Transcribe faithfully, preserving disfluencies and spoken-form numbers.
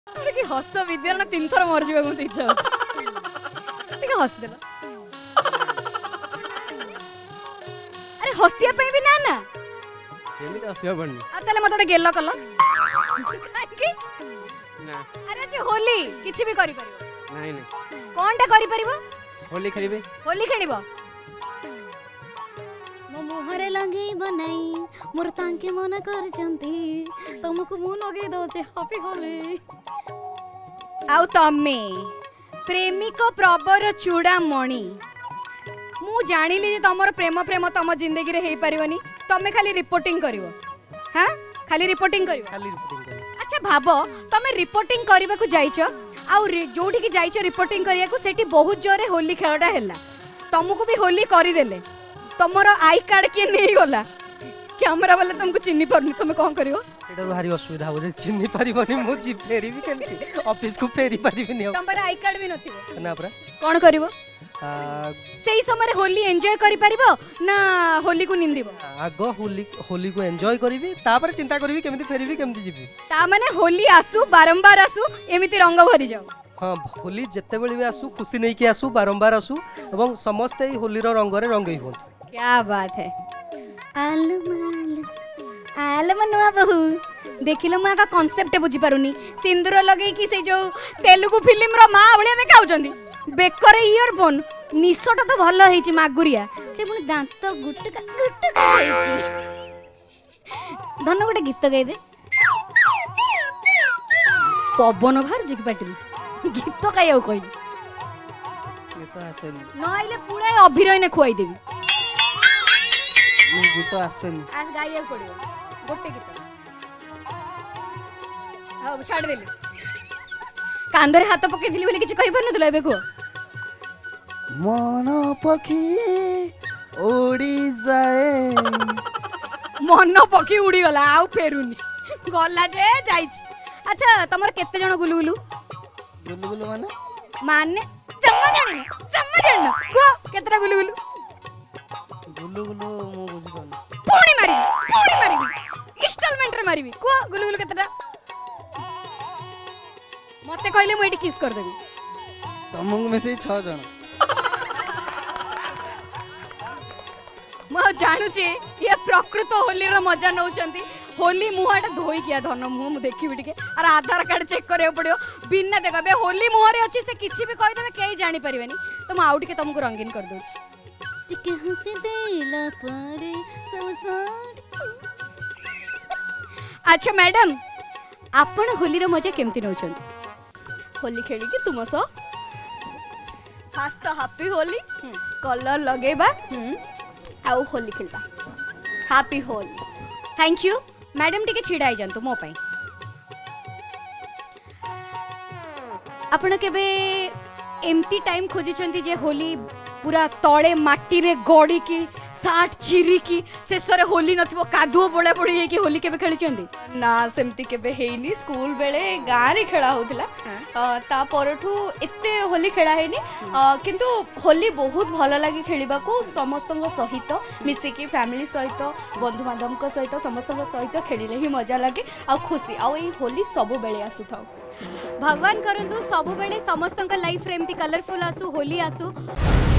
अरे कि हस विद्या तीन थर मर जावा मते इच्छा होछ ठीक हस देला अरे हसिया पे भी ना ना केमिति हसिया बन्नी आ तले मते गोटे गेल कल काकी ना अरे जे होली किछि भी करि परिबो नहीं नहीं कोनटा करि परिबो होली खेलिबे होली खेलिबो मो मुहरे लगे बनाई मोर तांके मन कर चंती तुमको मु लगे दो छे हैप्पी होली आउ तमे प्रेमिक प्रबर चूड़ा मणि मु जानिली जे तमर प्रेम प्रेम तम जिंदगी रे हेई परिवनी तमे खाली रिपोर्टिंग करिवो हां खाली रिपोर्टिंग करिवो खाली रिपोर्टिंग करिवो अच्छा भाबो तमे रिपोर्टिंग करबा को जाइछो आउ जोठी की जाइछो रिपोर्टिंग करिया को सेठी बहुत जोरे होली खेलडा हैला तुमको भी होली करि देले तमर आई कार्ड के नहीं गला कैमरा वाला तुमको चिन्नी परनी तुम कौन करियो एटा भारी असुविधा हो जे चिन्नी परिबनी मु जी फेरी भी केमती ऑफिस को फेरी परिबनी तमर आई कार्ड भी नथिबो ना परा कोन करिवो आ सेही समय होली एन्जॉय करि परिबो ना होली को निंदिबो आगो होली होली को एन्जॉय करिवि तापर चिंता करिवि केमती फेरीबि केमती जिबि ता माने होली आसु बारंबार आसु एमिति रंग भरी जाओ हाँ होली जिते बेले भी आसु खुशी नहीं कि आसु बारंबार आसु एवं समस्त ही होली रो रंग रे रंगई हों क्या बात है आलमाल आलमनुआ बहू देखिलो मैं का कांसेप्ट बुझी पारुनी सिंदूर लगे कि से जो तेलुगु फिल्म रो मां ओळिया देखा होचंदी बेकर इयरफोन निशटा तो भलो हेची मागुरिया से पुनी दांत गुटका गुटका हेची धन गोटे गीत गाई दे पवन भार जिक पाटी गीत गाइयो कहि ये तो आसेनी न आइले पुराय अभिनय ने खुआई देबी ये गीत आसेनी आज गाइया पड़ियो गोटे गीत हां छाड़ देली कांदरे हाथ पके दिली बोली किछ कहि परन तुला एबे को मन पखी उड़ी जाए मन पखी उड़ी गला आउ फेरुनी गला जे जाइछ अच्छा तमर केते जण गुलु गुलु गुलु गुलु माने माने जम्मा जानि जम्मा जानि को केतरा गुलु गुलु गुलु गुलु मु बुझी पानी पुणी मारी पुणी मारी इंस्टॉलमेंट रे मारीबी को गुलु गुलु केतरा मते कहले मु एटी किस कर देबी तमंग में से छह जण म जानू छी ये प्रकृत होली रो मजा नउचंती होली मुहाटा धोई किया धन मुह मु देखिबी टिके और आधार कार्ड चेक करे पड़ियो बिना देखबे होली मुहरे अछि से किछि भी कहि देबे केई जानि परिबेनी तो म आउट के तुमको रंगीन कर दोछि टिके हंसी देला पारे संसार अच्छा मैडम आपण होली रो मजा केमती नउचंती होली खेली कि तुम सो खास तो हैप्पी होली कलर लगेबा आउ होली खेलबा happy Holi thank you madam टिके छिड़ाई जानतु मो पई आपण केबे एमती टाइम खोजी छंती जे होली पूरा तळे माटी रे गडी की साठ चिरी की शेषरे होली नथिबो कादुओ बोळे पड़ी हे कि होली केबे खेली छंती ना सेमती केबे हेइनी स्कूल बेले गाँ रे खेला होथिला ता परठू एते होली खेला हेनी किंतु होली बहुत भल लागी खेलिबा को समस्तंग सहित मिसे की फैमिली सहित बंधु बांधव को सहित समस्तंग सहित खेलिले ही मजा लागे आ खुशी आ ए होली सब बेले आसु थाउ भगवान करंतु सब बेले समस्तंग लाइफ रे एमती कलरफुल आसु होली आसु